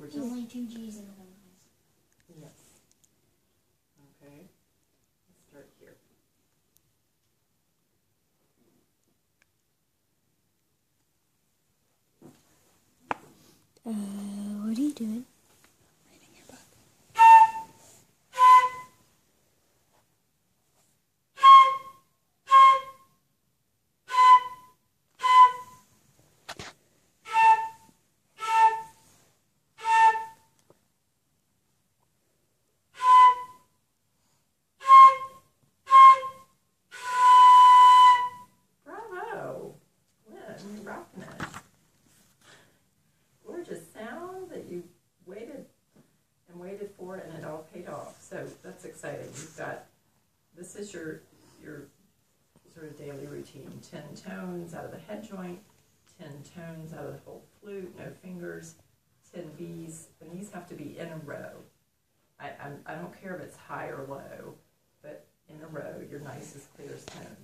There's only 2 G's in one. Yes. Okay. Let's start here. What are you doing? Reading your book. Bravo! Gwen, you're rocking it. Gorgeous sound that you waited and waited for, and it all paid off. So that's exciting. You've got, this is your sort of daily routine. 10 tones out of the head joint, 10 tones out of the whole flute, no fingers, 10 B's, and these have to be in a row. I don't care if it's high or low, but in a row, your nicest, clearest tones.